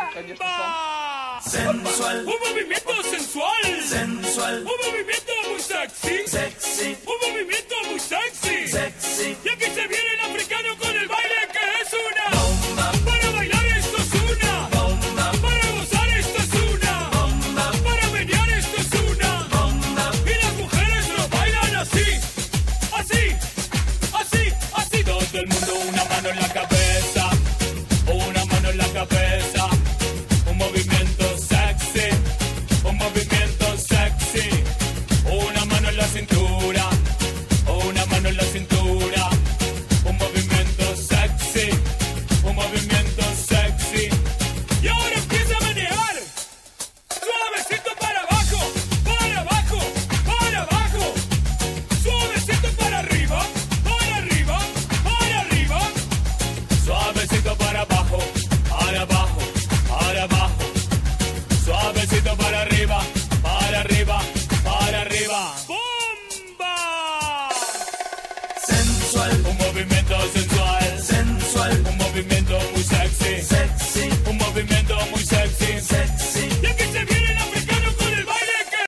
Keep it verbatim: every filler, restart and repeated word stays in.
Sensual. Un movimiento sensual. Sensual. Un movimiento muy sexy. Sexy. Un movimiento muy sexy. Sexy. Y aquí se viene el africano con el baile que es una bomba. Para bailar esto es una bomba. Para gozar esto es una bomba. Para menear esto es una bomba. Y las mujeres lo bailan así. Así. Así. Así. Todo el mundo una mano en la cabeza. Una mano en la cabeza. Un movimiento sexy. Un movimiento sexy. Una mano en la cintura. Una mano en la cintura. Un movimiento sexy. Un movimiento sexy. Y ahora empieza a menear. Suavecito para abajo. Para abajo. Para abajo. Suavecito para arriba. Para arriba. Para arriba. Suavecito para abajo. Para abajo. Para abajo. Suavecito para arriba. Para arriba. Para arriba. ¡Bomba! Sensual. Un movimiento